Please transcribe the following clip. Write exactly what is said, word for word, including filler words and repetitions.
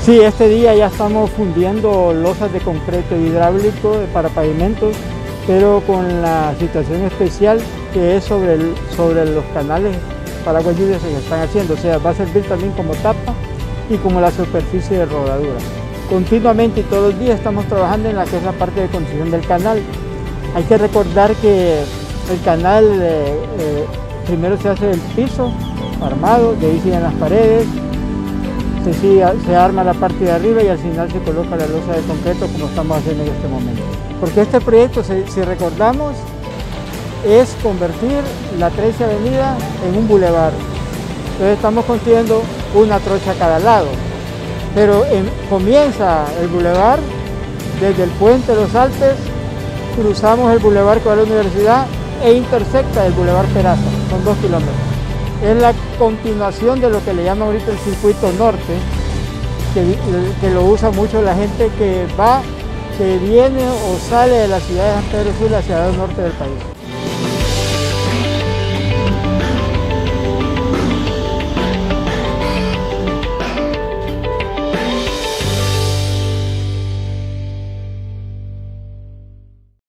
Sí, este día ya estamos fundiendo losas de concreto hidráulico para pavimentos, pero con la situación especial que es sobre, el, sobre los canales para aguas lluvias que se están haciendo. O sea, va a servir también como tapa y como la superficie de rodadura. Continuamente y todos los días estamos trabajando en la que es la parte de construcción del canal. Hay que recordar que el canal eh, eh, primero se hace el piso armado, de ahí siguen las paredes, se, sigue, se arma la parte de arriba y al final se coloca la losa de concreto como estamos haciendo en este momento. Porque este proyecto, si, si recordamos, es convertir la trece Avenida en un bulevar. Entonces estamos construyendo una trocha a cada lado, pero en, comienza el bulevar desde el puente de los Alpes, cruzamos el bulevar que va a la universidad e intersecta el bulevar Peraza, son dos kilómetros. Es la continuación de lo que le llaman ahorita el circuito norte, que, que lo usa mucho la gente que va, que viene o sale de la ciudad de San Pedro Sula hacia el norte del país.